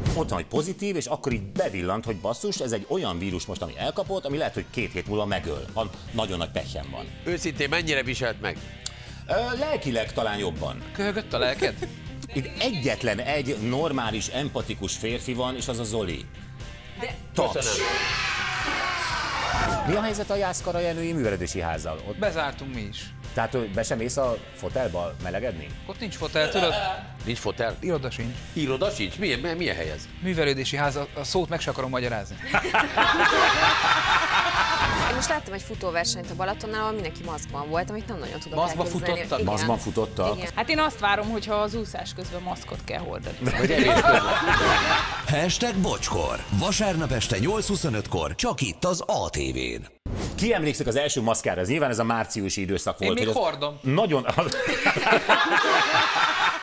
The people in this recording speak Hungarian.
ott van, hogy pozitív, és akkor így bevillant, hogy basszus, ez egy olyan vírus most, ami elkapott, ami lehet, hogy 2 hét múlva megöl, ha nagyon nagy pehjem van. Őszintén mennyire viselt meg? Lelkileg talán jobban. Köhögött a lelked? Itt egyetlen egy normális, empatikus férfi van, és az a Zoli. Taps. Köszönöm. Mi a helyzet a Jászkara Jenői művelődési házzal? Ott, Bezártunk mi is. tehát be sem mész a fotelba melegedni? Ott nincs fotel, tudod? Nincs fotel? Iroda sincs. Iroda sincs? Milyen hely ez? Művelődési ház, a szót meg se akarom magyarázni. Én most láttam egy futóversenyt a Balatonnál, ahol mindenki maszkban volt, amit nem nagyon tudok Maszkba elképzelni. futottad? Igen. Maszkban futottak? Igen. Hát én azt várom, hogyha az úszás közben maszkot kell hordani. Vagy evés közben? #bocskor. Vasárnap este 8:25-kor csak itt az ATV-n. Ki emlékszik az első maszkára? Ez nyilván ez a márciusi időszak volt. Én még hogy az hordom. Nagyon...